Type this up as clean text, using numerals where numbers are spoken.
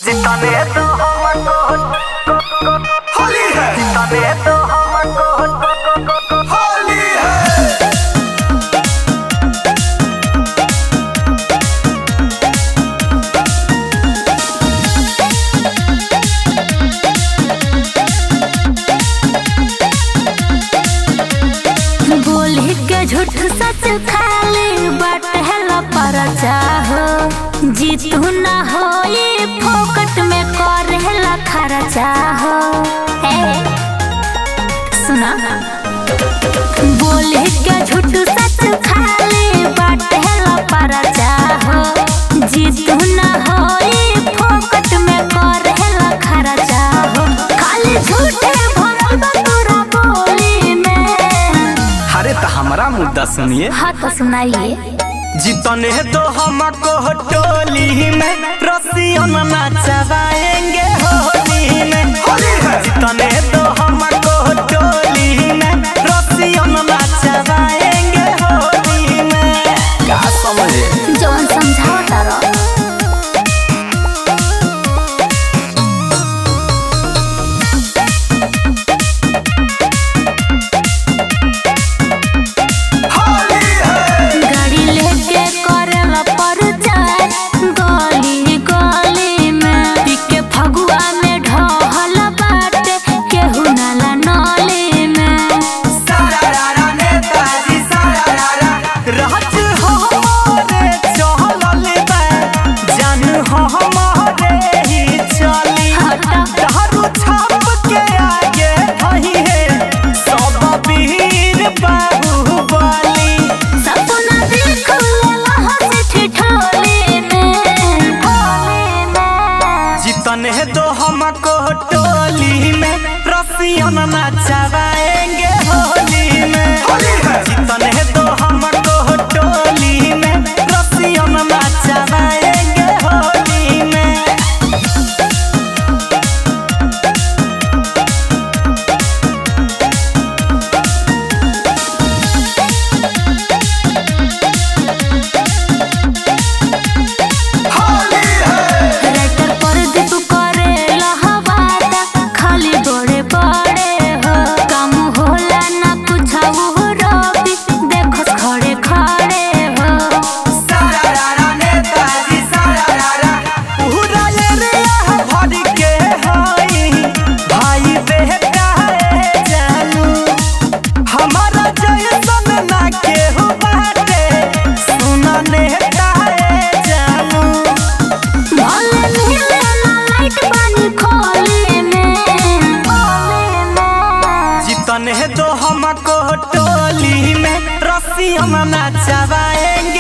जितने तो हमको होली है, जितने तो हमको होली है। बोली के झूठ सच खाली बाट है पर चाहो जीतू ना हो ये फोकट में कर है खर्चा हो। सुना बोली के झूठ सच खाली बाट है पर चाहो जीतू ना हो ये फोकट में कर है खर्चा हो। खाली झूठे भरल बा तोरा बोली में। अरे तो हमारा मुद्दा सुनिए। हाँ तो सुनाइए। जितने तो हमको टोली में रसियन नचवाएंगे होली में, जितने तो हमको टोली में रसियन नचवाएंगे होली में। क्या समझे जौन समझाओ तारा। जितने तो हमको टोली में रसियन नचवाएंगे होली में, जितने तो हमको टोली में रसियन नचवाएंगे होली में। जितने तो हमको टोली में रसियन नचवाएंगे